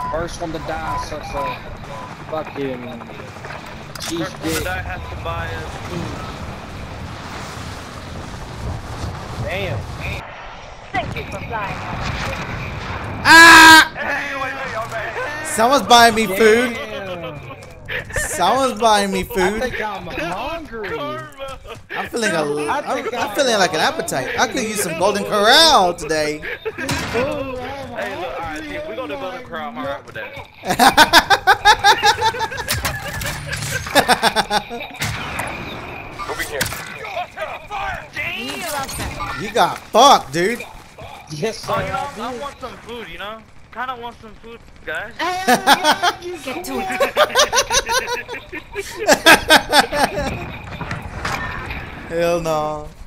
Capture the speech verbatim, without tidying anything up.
First one to die sucks a fucking cheese First one to dick. die has to buy us food. Damn. Thank you for flying. Ah! Someone's buying me food. Damn. Someone's buying me I food. think I'm hungry. Karma. I'm feeling a. I I'm, think I'm I- feeling like an appetite. I could use some Golden Corral today. Ooh, I'm Hey, look, alright, hungry. we go to Golden Corral. I'm alright with that. Moving here. You got fucked, dude. Yes, sir. Oh, you know, I I did. want some food, you know? Kinda want some food, guys. Get to it. Hell no.